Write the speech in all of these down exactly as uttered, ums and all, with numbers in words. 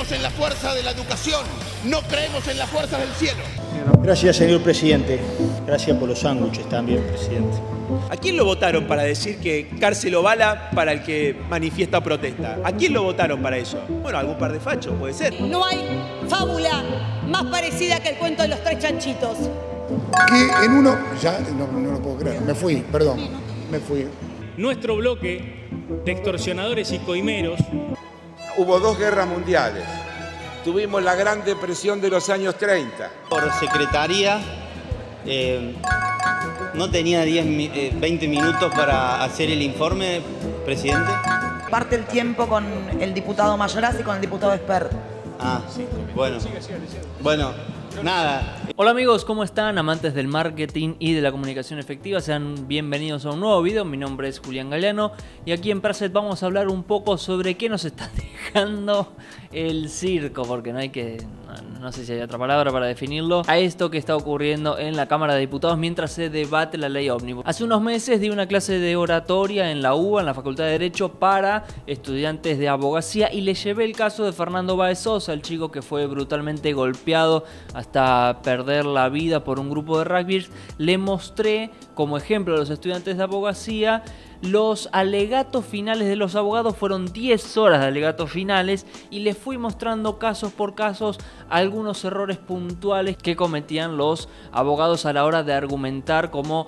Creemos en la fuerza de la educación, no creemos en las fuerzas del cielo. Gracias, señor presidente. Gracias por los sándwiches también, presidente. ¿A quién lo votaron para decir que cárcel o bala para el que manifiesta o protesta? ¿A quién lo votaron para eso? Bueno, algún par de fachos, puede ser. No hay fábula más parecida que el cuento de los tres chanchitos. Que en uno... Ya no, no lo puedo creer, me fui, perdón, me fui. Nuestro bloque de extorsionadores y coimeros. Hubo dos guerras mundiales. Tuvimos la Gran Depresión de los años treinta. Por secretaría, eh, ¿no tenía diez, eh, veinte minutos para hacer el informe, presidente? Parte el tiempo con el diputado Mayoraz y con el diputado Esper. Ah, bueno. Bueno, nada. Hola amigos, ¿cómo están? Amantes del marketing y de la comunicación efectiva, sean bienvenidos a un nuevo video. Mi nombre es Julián Galeano y aquí en Praset vamos a hablar un poco sobre qué nos está dejando el circo, porque no hay que, no, no sé si hay otra palabra para definirlo, a esto que está ocurriendo en la Cámara de Diputados mientras se debate la ley ómnibus. Hace unos meses di una clase de oratoria en la U B A, en la Facultad de Derecho, para estudiantes de abogacía y les llevé el caso de Fernando Báez Sosa, el chico que fue brutalmente golpeado hasta perder la vida por un grupo de rugbyers. Le mostré como ejemplo a los estudiantes de abogacía los alegatos finales de los abogados. Fueron diez horas de alegatos finales y les fui mostrando casos por casos algunos errores puntuales que cometían los abogados a la hora de argumentar, como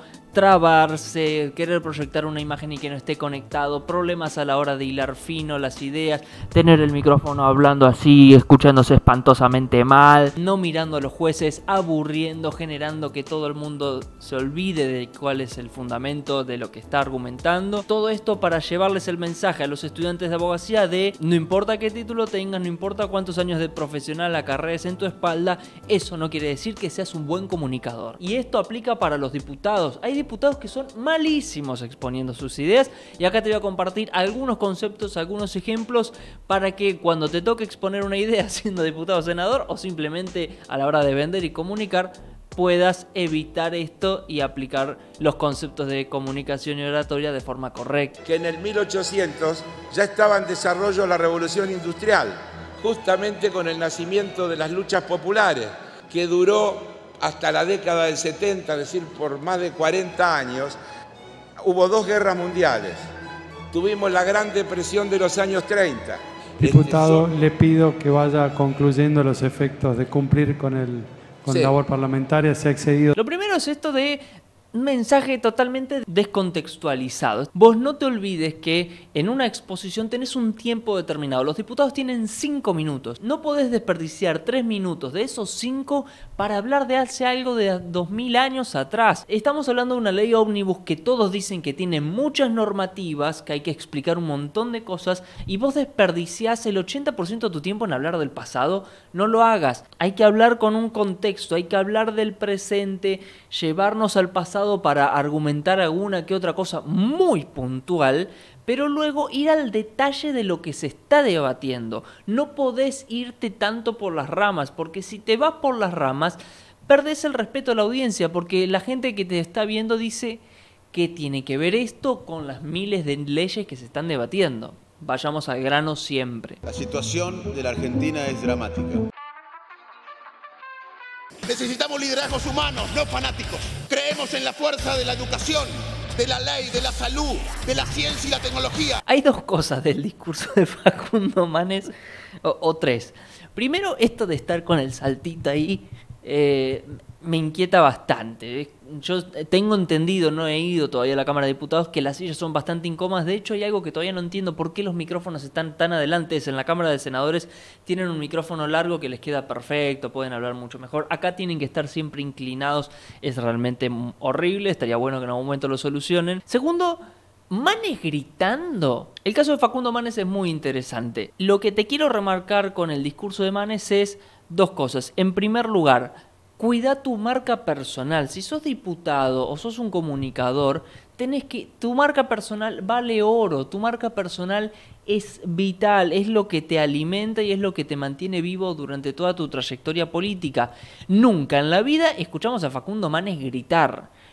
trabarse, querer proyectar una imagen y que no esté conectado, problemas a la hora de hilar fino las ideas, tener el micrófono hablando así, escuchándose espantosamente mal, no mirando a los jueces, aburriendo, generando que todo el mundo se olvide de cuál es el fundamento de lo que está argumentando. Todo esto para llevarles el mensaje a los estudiantes de abogacía de no importa qué título tengas, no importa cuántos años de profesional acarrees en tu espalda, eso no quiere decir que seas un buen comunicador. Y esto aplica para los diputados. Hay diputados que son malísimos exponiendo sus ideas y acá te voy a compartir algunos conceptos, algunos ejemplos para que cuando te toque exponer una idea siendo diputado o senador, o simplemente a la hora de vender y comunicar, puedas evitar esto y aplicar los conceptos de comunicación y oratoria de forma correcta. Que en el mil ochocientos ya estaba en desarrollo la revolución industrial, justamente con el nacimiento de las luchas populares, que duró hasta la década del setenta, es decir, por más de cuarenta años. Hubo dos guerras mundiales. Tuvimos la Gran Depresión de los años treinta. Diputado, este, son... le pido que vaya concluyendo los efectos de cumplir con el con sí. labor parlamentaria. Se ha excedido. Lo primero es esto de un mensaje totalmente descontextualizado. Vos no te olvides que en una exposición tenés un tiempo determinado. Los diputados tienen cinco minutos. No podés desperdiciar tres minutos de esos cinco para hablar de hace algo de dos mil años atrás. Estamos hablando de una ley ómnibus que todos dicen que tiene muchas normativas, que hay que explicar un montón de cosas, y vos desperdiciás el ochenta por ciento de tu tiempo en hablar del pasado. No lo hagas. Hay que hablar con un contexto, hay que hablar del presente, llevarnos al pasado para argumentar alguna que otra cosa muy puntual, pero luego ir al detalle de lo que se está debatiendo. No podés irte tanto por las ramas, porque si te vas por las ramas, perdés el respeto a la audiencia, porque la gente que te está viendo dice ¿qué tiene que ver esto con las miles de leyes que se están debatiendo? Vayamos al grano siempre. La situación de la Argentina es dramática. Necesitamos liderazgos humanos, no fanáticos. Creemos en la fuerza de la educación, de la ley, de la salud, de la ciencia y la tecnología. Hay dos cosas del discurso de Facundo Manes, o, o tres. Primero, esto de estar con el saltito ahí, eh, me inquieta bastante. Yo tengo entendido, no he ido todavía a la Cámara de Diputados, que las sillas son bastante incómodas. De hecho, hay algo que todavía no entiendo: por qué los micrófonos están tan adelante. En la Cámara de Senadores tienen un micrófono largo que les queda perfecto, pueden hablar mucho mejor. Acá tienen que estar siempre inclinados. Es realmente horrible, estaría bueno que en algún momento lo solucionen. Segundo, Manes gritando. El caso de Facundo Manes es muy interesante. Lo que te quiero remarcar con el discurso de Manes es dos cosas. En primer lugar, cuida tu marca personal. Si sos diputado o sos un comunicador, tenés que... Tu marca personal vale oro. Tu marca personal es vital, es lo que te alimenta y es lo que te mantiene vivo durante toda tu trayectoria política. Nunca en la vida escuchamos a Facundo Manes gritar.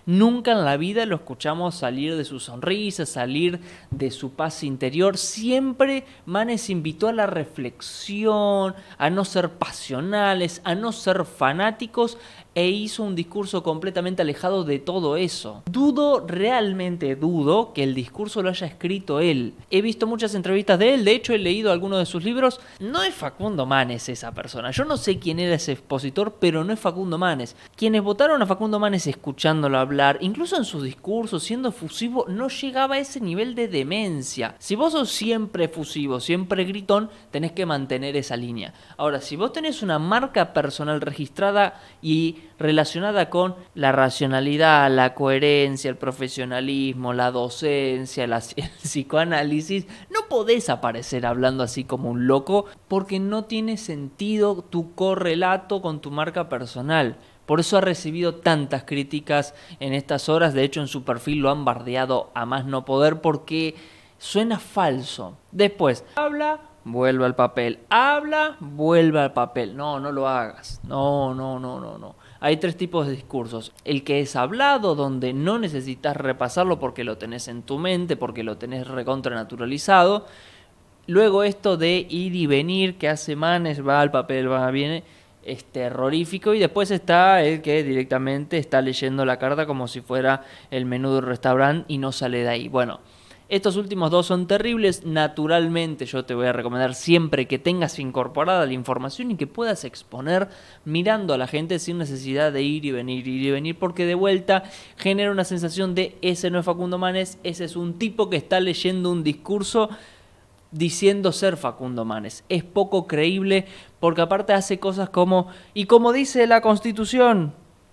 Nunca en la vida lo escuchamos salir de su sonrisa, salir de su paz interior. Siempre Manes invitó a la reflexión, a no ser pasionales, a no ser fanáticos, e hizo un discurso completamente alejado de todo eso. Dudo, realmente dudo, que el discurso lo haya escrito él. He visto muchas entrevistas de él, de hecho he leído algunos de sus libros. No es Facundo Manes esa persona. Yo no sé quién era ese expositor, pero no es Facundo Manes. Quienes votaron a Facundo Manes escuchándolo hablar, incluso en sus discursos, siendo efusivo, no llegaba a ese nivel de demencia. Si vos sos siempre efusivo, siempre gritón, tenés que mantener esa línea. Ahora, si vos tenés una marca personal registrada y relacionada con la racionalidad, la coherencia, el profesionalismo, la docencia, la, el psicoanálisis, no podés aparecer hablando así como un loco porque no tiene sentido tu correlato con tu marca personal. Por eso ha recibido tantas críticas en estas horas. De hecho, en su perfil lo han bardeado a más no poder porque suena falso. Después, habla, vuelve al papel. Habla, vuelve al papel. No, no lo hagas. No, no, no, no, no. Hay tres tipos de discursos. El que es hablado, donde no necesitas repasarlo porque lo tenés en tu mente, porque lo tenés recontranaturalizado. Luego esto de ir y venir, que hace Manes, va al papel, va, viene, es terrorífico. Y después está el que directamente está leyendo la carta como si fuera el menú del restaurante y no sale de ahí. Bueno, estos últimos dos son terribles. Naturalmente yo te voy a recomendar siempre que tengas incorporada la información y que puedas exponer mirando a la gente sin necesidad de ir y venir, ir y venir, porque de vuelta genera una sensación de ese no es Facundo Manes, ese es un tipo que está leyendo un discurso diciendo ser Facundo Manes. Es poco creíble porque aparte hace cosas como, y como dice la Constitución,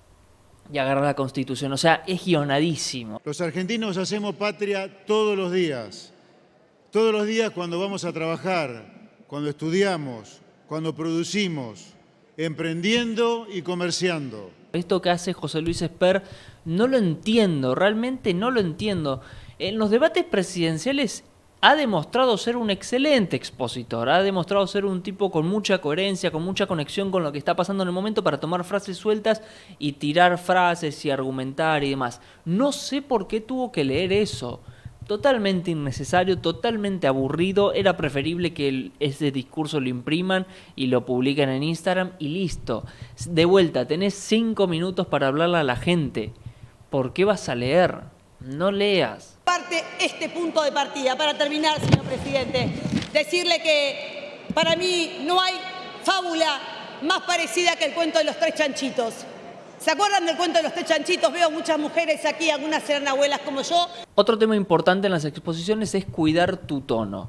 y agarra la Constitución, o sea, es guionadísimo. Los argentinos hacemos patria todos los días, todos los días cuando vamos a trabajar, cuando estudiamos, cuando producimos, emprendiendo y comerciando. Esto que hace José Luis Esper no lo entiendo, realmente no lo entiendo. En los debates presidenciales ha demostrado ser un excelente expositor, ha demostrado ser un tipo con mucha coherencia, con mucha conexión con lo que está pasando en el momento para tomar frases sueltas y tirar frases y argumentar y demás. No sé por qué tuvo que leer eso. Totalmente innecesario, totalmente aburrido. Era preferible que el, ese discurso lo impriman y lo publiquen en Instagram y listo. De vuelta, tenés cinco minutos para hablarle a la gente. ¿Por qué vas a leer? No leas. Parte este punto de partida, para terminar, señor presidente, decirle que para mí no hay fábula más parecida que el cuento de los tres chanchitos. ¿Se acuerdan del cuento de los tres chanchitos? Veo muchas mujeres aquí, algunas serán abuelas como yo. Otro tema importante en las exposiciones es cuidar tu tono.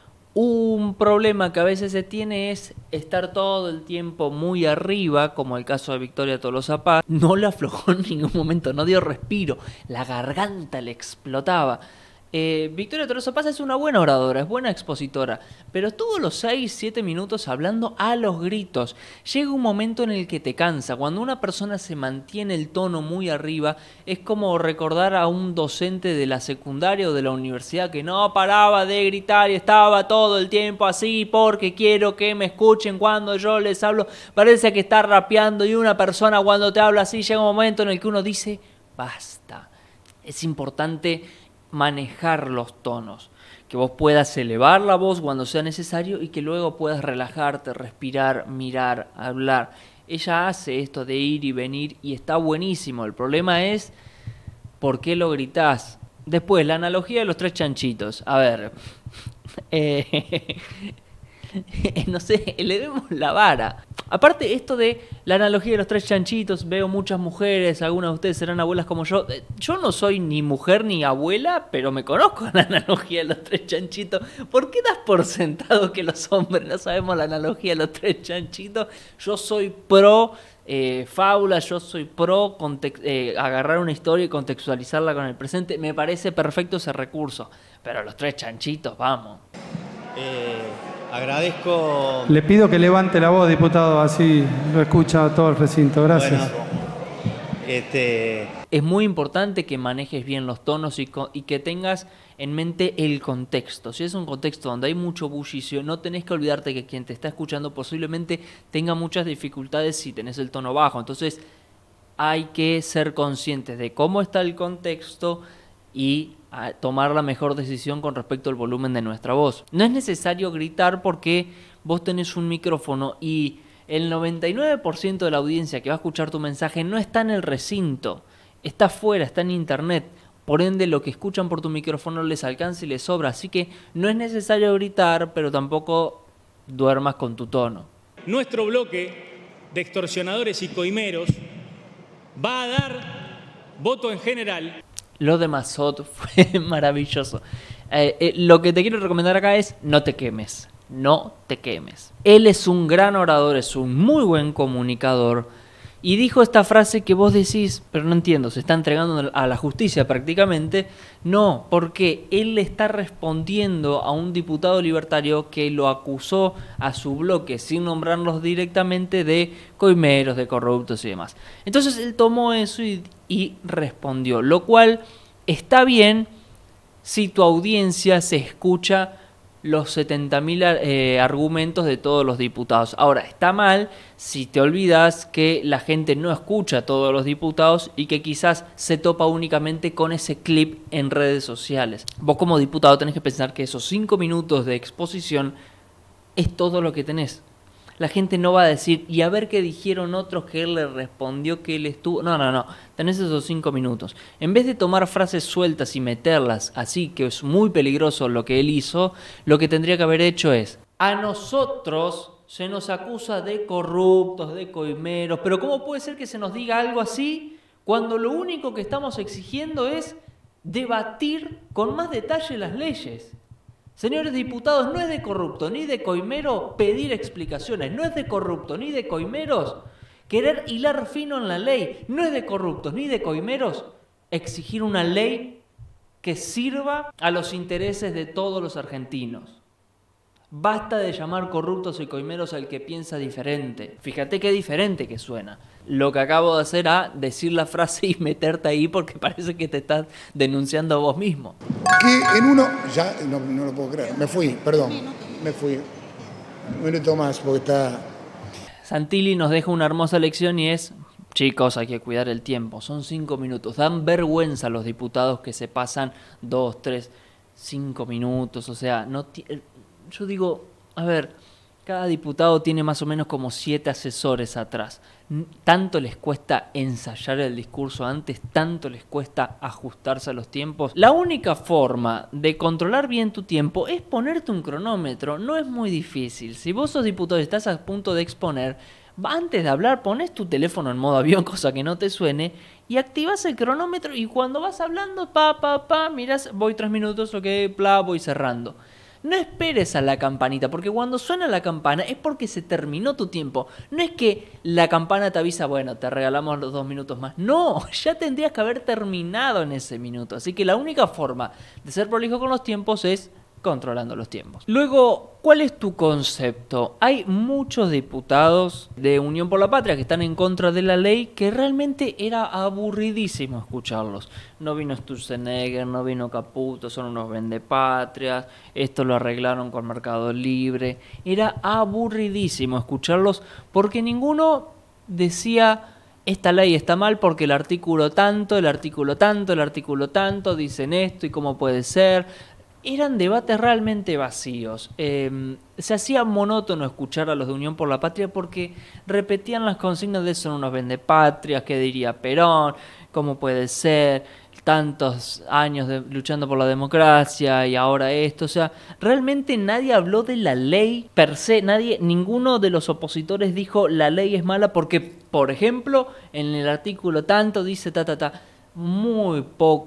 Un problema que a veces se tiene es estar todo el tiempo muy arriba, como el caso de Victoria Tolosa Paz. No le aflojó en ningún momento, no dio respiro, la garganta le explotaba. Eh, Victoria Tolosa Paz es una buena oradora, es buena expositora, pero todos los seis, siete minutos hablando a los gritos. Llega un momento en el que te cansa. Cuando una persona se mantiene el tono muy arriba, es como recordar a un docente de la secundaria o de la universidad que no paraba de gritar y estaba todo el tiempo así porque quiero que me escuchen cuando yo les hablo. Parece que está rapeando, y una persona cuando te habla así llega un momento en el que uno dice basta. Es importante manejar los tonos, que vos puedas elevar la voz cuando sea necesario y que luego puedas relajarte, respirar, mirar, hablar. Ella hace esto de ir y venir y está buenísimo. El problema es ¿por qué lo gritás? Después, la analogía de los tres chanchitos. A ver, eh, no sé, elevemos la vara. Aparte, esto de la analogía de los tres chanchitos, veo muchas mujeres, algunas de ustedes serán abuelas como yo. Yo no soy ni mujer ni abuela, pero me conozco la analogía de los tres chanchitos. ¿Por qué das por sentado que los hombres no sabemos la analogía de los tres chanchitos? Yo soy pro eh, fábula, yo soy pro eh, agarrar una historia y contextualizarla con el presente. Me parece perfecto ese recurso, pero los tres chanchitos, vamos. Eh... Agradezco... Le pido que levante la voz, diputado, así lo escucha todo el recinto. Gracias. Bueno, este... Es muy importante que manejes bien los tonos y, y que tengas en mente el contexto. Si es un contexto donde hay mucho bullicio, no tenés que olvidarte que quien te está escuchando posiblemente tenga muchas dificultades si tenés el tono bajo. Entonces, hay que ser conscientes de cómo está el contexto y a tomar la mejor decisión con respecto al volumen de nuestra voz. No es necesario gritar porque vos tenés un micrófono y el noventa y nueve por ciento de la audiencia que va a escuchar tu mensaje no está en el recinto, está afuera, está en internet. Por ende, lo que escuchan por tu micrófono les alcanza y les sobra. Así que no es necesario gritar, pero tampoco duermas con tu tono. Nuestro bloque de extorsionadores y coimeros va a dar voto en general. Lo de Massot fue maravilloso. Eh, eh, lo que te quiero recomendar acá es no te quemes. No te quemes. Él es un gran orador, es un muy buen comunicador. Y dijo esta frase que vos decís, pero no entiendo, se está entregando a la justicia prácticamente. No, porque él le está respondiendo a un diputado libertario que lo acusó a su bloque, sin nombrarlos directamente, de coimeros, de corruptos y demás. Entonces él tomó eso y, y respondió, lo cual está bien si tu audiencia se escucha los setenta mil eh, argumentos de todos los diputados. Ahora, está mal si te olvidas que la gente no escucha a todos los diputados y que quizás se topa únicamente con ese clip en redes sociales. Vos como diputado tenés que pensar que esos cinco minutos de exposición es todo lo que tenés. La gente no va a decir, y a ver qué dijeron otros que él le respondió que él estuvo... No, no, no. Tenés esos cinco minutos. En vez de tomar frases sueltas y meterlas así, que es muy peligroso lo que él hizo, lo que tendría que haber hecho es, a nosotros se nos acusa de corruptos, de coimeros, pero ¿cómo puede ser que se nos diga algo así cuando lo único que estamos exigiendo es debatir con más detalle las leyes? Señores diputados, no es de corrupto ni de coimero pedir explicaciones, no es de corrupto ni de coimeros querer hilar fino en la ley, no es de corruptos ni de coimeros exigir una ley que sirva a los intereses de todos los argentinos. Basta de llamar corruptos y coimeros al que piensa diferente. Fíjate qué diferente que suena. Lo que acabo de hacer a decir la frase y meterte ahí porque parece que te estás denunciando a vos mismo. Que en uno, ya no, no lo puedo creer, me fui, perdón, me fui. Un minuto más porque está... Santilli nos deja una hermosa lección y es, chicos, hay que cuidar el tiempo, son cinco minutos. Dan vergüenza a los diputados que se pasan dos, tres, cinco minutos, o sea, no yo digo, a ver, cada diputado tiene más o menos como siete asesores atrás. Tanto les cuesta ensayar el discurso antes, tanto les cuesta ajustarse a los tiempos. La única forma de controlar bien tu tiempo es ponerte un cronómetro. No es muy difícil. Si vos sos diputado y estás a punto de exponer, antes de hablar pones tu teléfono en modo avión, cosa que no te suene, y activas el cronómetro y cuando vas hablando, pa, pa, pa, mirás, voy tres minutos, ok, bla, voy cerrando. No esperes a la campanita, porque cuando suena la campana es porque se terminó tu tiempo. No es que la campana te avisa, bueno, te regalamos los dos minutos más. No, ya tendrías que haber terminado en ese minuto. Así que la única forma de ser prolijo con los tiempos es controlando los tiempos. Luego, ¿cuál es tu concepto? Hay muchos diputados de Unión por la Patria que están en contra de la ley que realmente era aburridísimo escucharlos. No vino Sturzenegger, no vino Caputo, son unos vendepatrias, esto lo arreglaron con Mercado Libre. Era aburridísimo escucharlos porque ninguno decía... Esta ley está mal porque el artículo tanto, el artículo tanto, el artículo tanto, dicen esto y cómo puede ser. Eran debates realmente vacíos. Eh, se hacía monótono escuchar a los de Unión por la Patria porque repetían las consignas de son unos vendepatrias, qué diría Perón, cómo puede ser, tantos años de, luchando por la democracia y ahora esto. O sea, realmente nadie habló de la ley per se, nadie, ninguno de los opositores dijo la ley es mala porque, por ejemplo, en el artículo tanto dice ta, ta, ta. Muy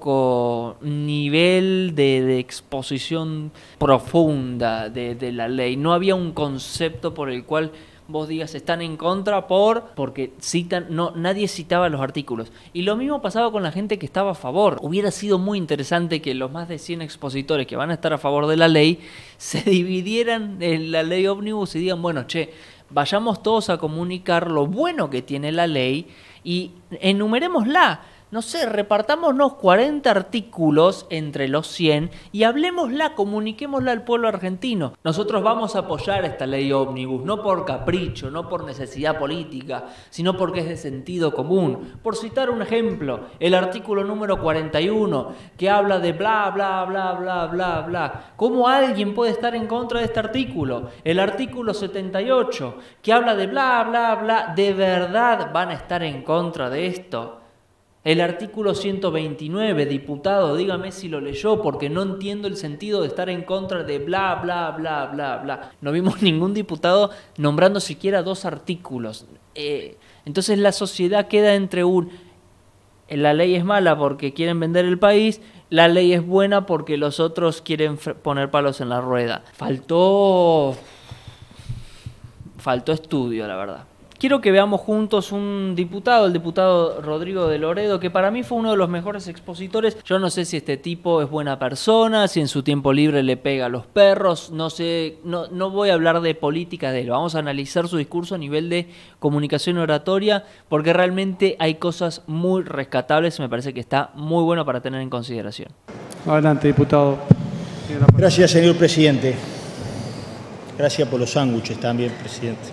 poco nivel de, de exposición profunda de, de la ley. No había un concepto por el cual vos digas están en contra por porque citan, no, nadie citaba los artículos. Y lo mismo pasaba con la gente que estaba a favor. Hubiera sido muy interesante que los más de cien expositores que van a estar a favor de la ley se dividieran en la ley ómnibus y digan, bueno, che, vayamos todos a comunicar lo bueno que tiene la ley y enumerémosla. no sé, repartámonos cuarenta artículos entre los cien y hablemosla, comuniquémosla al pueblo argentino. Nosotros vamos a apoyar esta ley ómnibus, no por capricho, no por necesidad política, sino porque es de sentido común. Por citar un ejemplo, el artículo número cuarenta y uno, que habla de bla, bla, bla, bla, bla, bla. ¿Cómo alguien puede estar en contra de este artículo? El artículo setenta y ocho, que habla de bla, bla, bla. ¿De verdad van a estar en contra de esto? El artículo ciento veintinueve, diputado, dígame si lo leyó, porque no entiendo el sentido de estar en contra de bla, bla, bla, bla, bla. No vimos ningún diputado nombrando siquiera dos artículos. Eh, entonces la sociedad queda entre un... La ley es mala porque quieren vender el país, la ley es buena porque los otros quieren poner palos en la rueda. Faltó... Faltó estudio, la verdad. Quiero que veamos juntos un diputado, el diputado Rodrigo de Loredo, que para mí fue uno de los mejores expositores. Yo no sé si este tipo es buena persona, si en su tiempo libre le pega a los perros, no sé, no, no voy a hablar de política de él. Vamos a analizar su discurso a nivel de comunicación oratoria, porque realmente hay cosas muy rescatables y me parece que está muy bueno para tener en consideración. Adelante, diputado. Gracias, señor presidente. Gracias por los sándwiches también, presidente.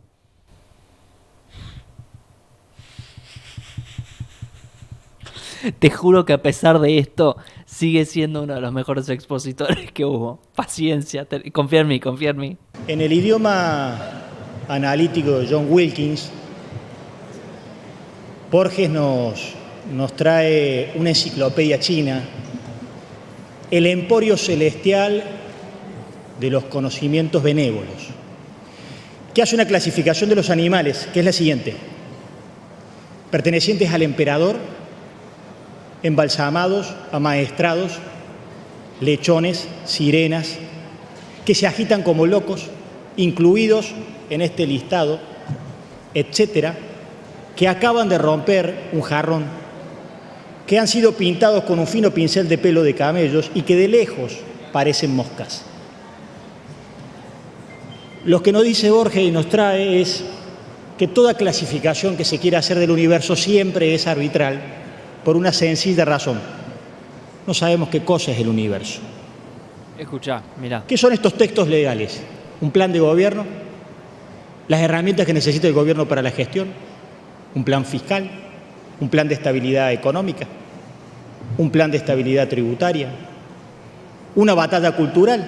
Te juro que a pesar de esto, sigue siendo uno de los mejores expositores que hubo. Paciencia, te, confía en mí, confía en mí. En el idioma analítico de John Wilkins, Borges nos, nos trae una enciclopedia china, el emporio celestial de los conocimientos benévolos, que hace una clasificación de los animales, que es la siguiente: pertenecientes al emperador, embalsamados, amaestrados, lechones, sirenas, que se agitan como locos, incluidos en este listado, etcétera, que acaban de romper un jarrón, que han sido pintados con un fino pincel de pelo de camellos y que de lejos parecen moscas. Lo que nos dice Borges y nos trae es que toda clasificación que se quiera hacer del universo siempre es arbitral, por una sencilla razón: no sabemos qué cosa es el universo. Escuchá, mirá. ¿Qué son estos textos legales? ¿Un plan de gobierno? ¿Las herramientas que necesita el gobierno para la gestión? ¿Un plan fiscal? ¿Un plan de estabilidad económica? ¿Un plan de estabilidad tributaria? ¿Una batalla cultural?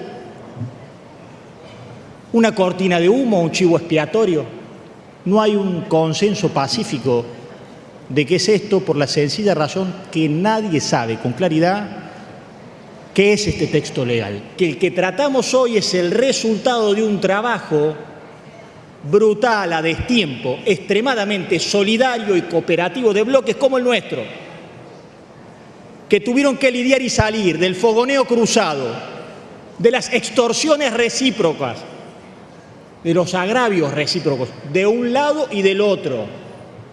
¿Una cortina de humo? ¿Un chivo expiatorio? No hay un consenso pacífico de qué es esto, por la sencilla razón que nadie sabe con claridad qué es este texto legal. Que el que tratamos hoy es el resultado de un trabajo brutal, a destiempo, extremadamente solidario y cooperativo de bloques como el nuestro, que tuvieron que lidiar y salir del fogoneo cruzado, de las extorsiones recíprocas, de los agravios recíprocos, de un lado y del otro,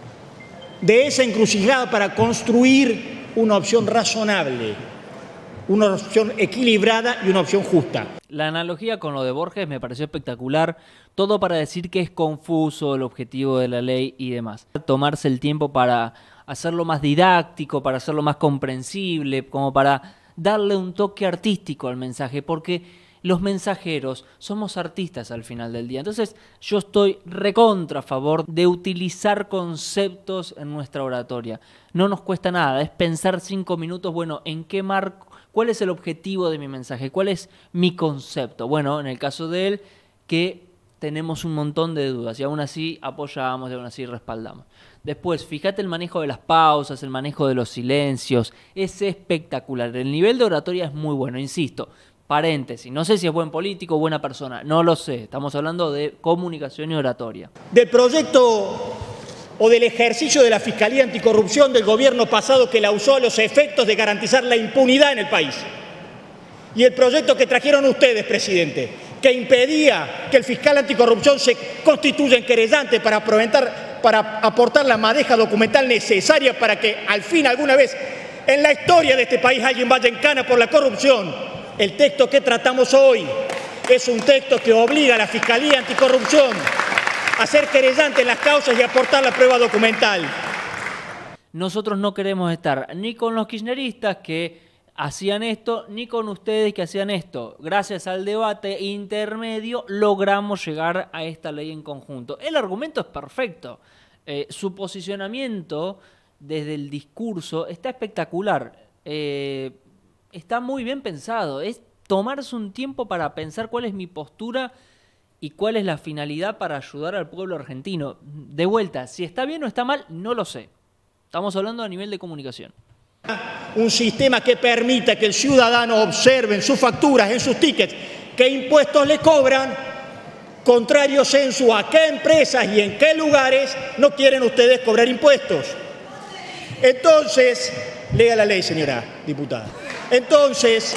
de esa encrucijada para construir una opción razonable, una opción equilibrada y una opción justa. La analogía con lo de Borges me pareció espectacular, todo para decir que es confuso el objetivo de la ley y demás. Tomarse el tiempo para hacerlo más didáctico, para hacerlo más comprensible, como para darle un toque artístico al mensaje, porque los mensajeros somos artistas al final del día. Entonces yo estoy recontra a favor de utilizar conceptos en nuestra oratoria. No nos cuesta nada, es pensar cinco minutos, bueno, ¿en qué marco? ¿Cuál es el objetivo de mi mensaje? ¿Cuál es mi concepto? Bueno, en el caso de él, que tenemos un montón de dudas y aún así apoyamos y aún así respaldamos. Después, fíjate el manejo de las pausas, el manejo de los silencios, es espectacular. El nivel de oratoria es muy bueno, insisto. Paréntesis, no sé si es buen político o buena persona, no lo sé, estamos hablando de comunicación y oratoria. Del proyecto o del ejercicio de la Fiscalía Anticorrupción del gobierno pasado, que la usó a los efectos de garantizar la impunidad en el país. Y el proyecto que trajeron ustedes, presidente, que impedía que el fiscal anticorrupción se constituya en querellante para, para aportar la madeja documental necesaria para que al fin alguna vez en la historia de este país alguien vaya en cana por la corrupción. El texto que tratamos hoy es un texto que obliga a la Fiscalía Anticorrupción a ser querellante en las causas y aportar la prueba documental. nosotros no queremos estar ni con los kirchneristas que hacían esto, ni con ustedes que hacían esto. Gracias al debate intermedio logramos llegar a esta ley en conjunto. El argumento es perfecto. Eh, su posicionamiento desde el discurso está espectacular. Eh, está muy bien pensado. Es tomarse un tiempo para pensar cuál es mi postura y cuál es la finalidad para ayudar al pueblo argentino. De vuelta, si está bien o está mal, no lo sé. Estamos hablando a nivel de comunicación. Un sistema que permita que el ciudadano observe en sus facturas, en sus tickets, qué impuestos le cobran, contrario censo a qué empresas y en qué lugares no quieren ustedes cobrar impuestos. Entonces, lea la ley, señora diputada. Entonces...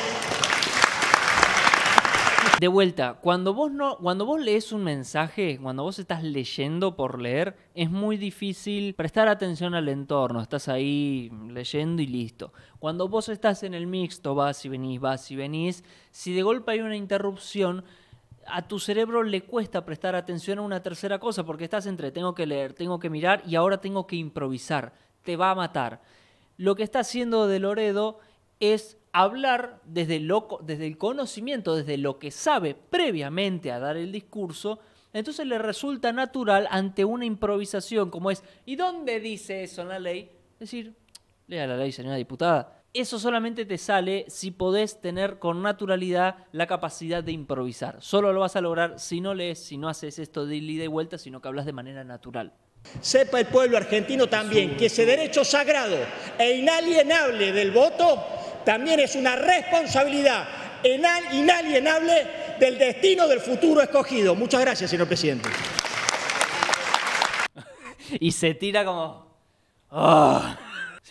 De vuelta, cuando vos, no, cuando vos lees un mensaje, cuando vos estás leyendo por leer, es muy difícil prestar atención al entorno. Estás ahí leyendo y listo. Cuando vos estás en el mixto, vas y venís, vas y venís, si de golpe hay una interrupción, a tu cerebro le cuesta prestar atención a una tercera cosa porque estás entre tengo que leer, tengo que mirar y ahora tengo que improvisar. Te va a matar. Lo que está haciendo De Loredo es hablar desde, lo, desde el conocimiento, desde lo que sabe previamente a dar el discurso, entonces le resulta natural ante una improvisación como es ¿y dónde dice eso en la ley? Decir, lea la ley, señora diputada. Eso solamente te sale si podés tener con naturalidad la capacidad de improvisar. Solo lo vas a lograr si no lees, si no haces esto de ida y vuelta, sino que hablas de manera natural. Sepa el pueblo argentino también que ese derecho sagrado e inalienable del voto también es una responsabilidad inalienable del destino del futuro escogido. Muchas gracias, señor presidente. Y se tira como... ¡Oh! ¡Sí!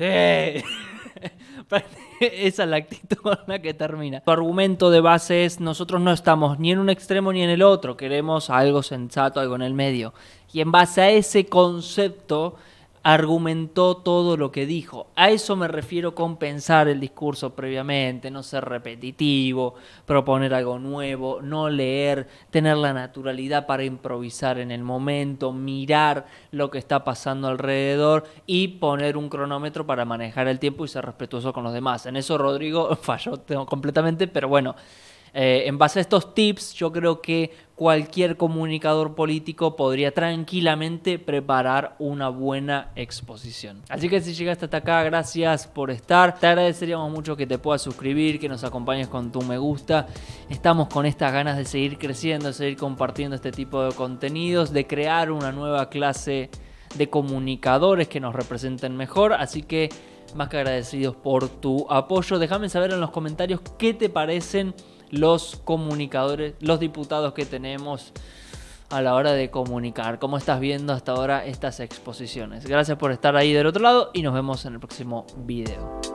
Esa es la actitud con la que termina. Tu argumento de base es nosotros no estamos ni en un extremo ni en el otro. Queremos algo sensato, algo en el medio. Y en base a ese concepto argumentó todo lo que dijo. A eso me refiero con pensar el discurso previamente, no ser repetitivo, proponer algo nuevo, no leer, tener la naturalidad para improvisar en el momento, mirar lo que está pasando alrededor y poner un cronómetro para manejar el tiempo y ser respetuoso con los demás. En eso Rodrigo falló completamente, pero bueno, eh, en base a estos tips yo creo que cualquier comunicador político podría tranquilamente preparar una buena exposición. Así que si llegaste hasta acá, gracias por estar. Te agradeceríamos mucho que te puedas suscribir, que nos acompañes con tu me gusta. Estamos con estas ganas de seguir creciendo, de seguir compartiendo este tipo de contenidos, de crear una nueva clase de comunicadores que nos representen mejor. Así que más que agradecidos por tu apoyo. Déjame saber en los comentarios qué te parecen los comunicadores, los diputados que tenemos a la hora de comunicar. ¿Cómo estás viendo hasta ahora estas exposiciones? Gracias por estar ahí del otro lado y nos vemos en el próximo video.